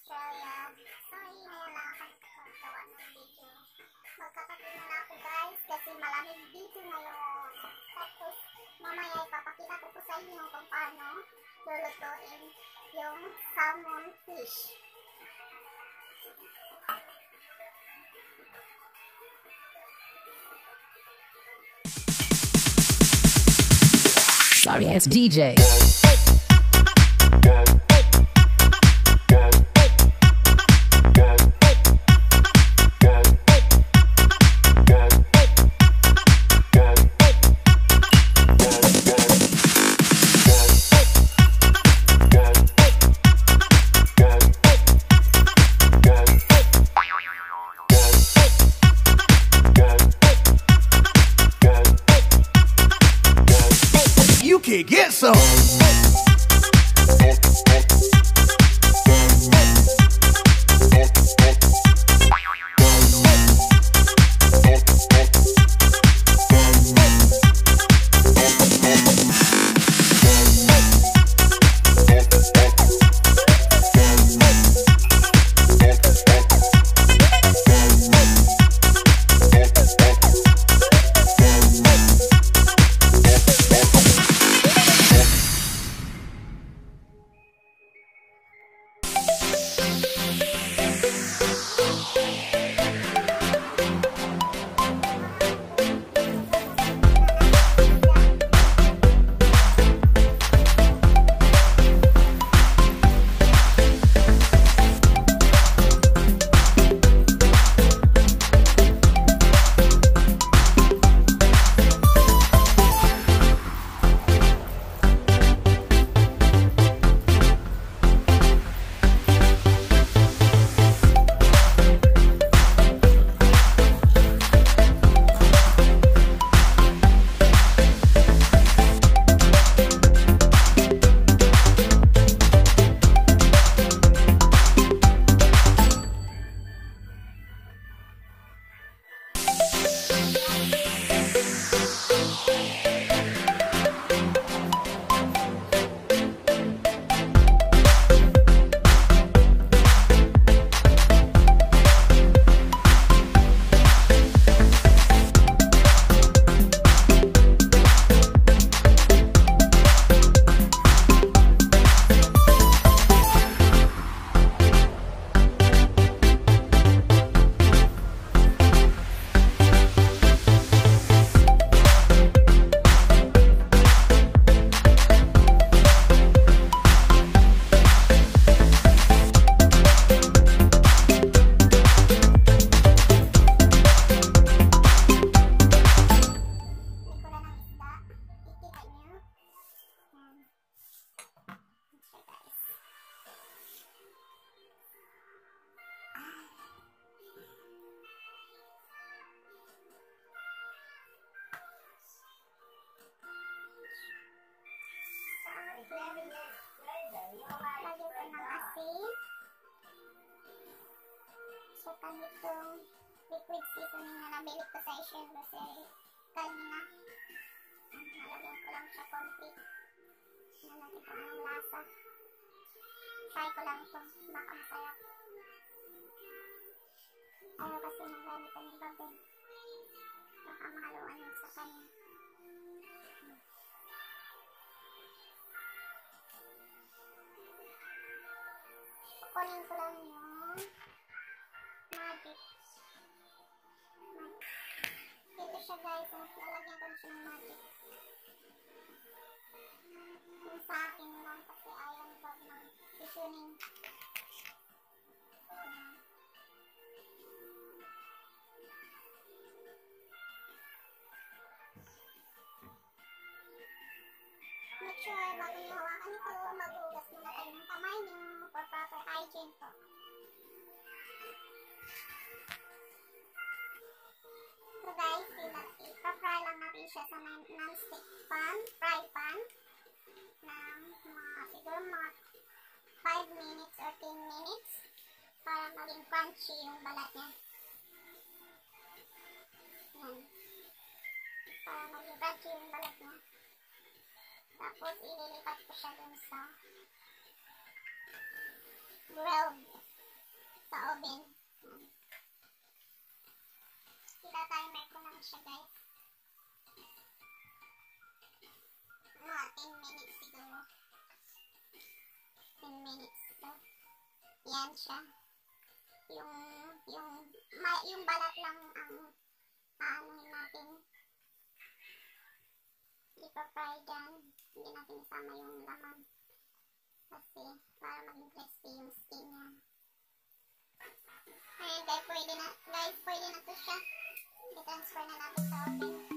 Australia. So, ngayon lang ako gawa ng video. Magkakape na ako guys kasi malamig dito ngayon. Tapos, mamaya ipapakita ko po sa inyo kung paano lulutuin yung salmon fish. Sorry ass DJ. You can get some. Lagyan ko ng asin. Saka nitong liquid seasoning na nabili ko sa Asian grocery kanina. Nalagyan ko lang siya konti. Nalagyan ko ng lasa. Try ko lang ito. Baka masarap. Ayaw kasi nang gamitan ng babin. Baka mahaluan yun sa kanya. Kunin ko lang yung magic. Ito siya guys, lalagyan ko siya ng magic. Yung sa akin lang kasi ayaw ko ng seasoning. Make sure bago nyo hawakan ito, maghugas muna kayo ng kamay nyo for proper hygiene po. So guys, ipa-fry lang natin siya sa non-stick pan, fry pan, ng siguro mga 5 minutes or 10 minutes para maging crunchy yung balat niya. Yan. Para maging crunchy yung balat niya. Tapos, ililipat ko siya dun sa grilled oven. Ita-timer ko lang siya, guys. Mga 10 minutes siguro. 10 minutes. So, yan siya. Yung balat lang ang aanuhin natin. Ipa-fry dyan. Hindi natin isama yung laman. Kasi, para maging crispy yung skin niya. Ayan guys, pwede na to siya. I-transfer na natin sa oven.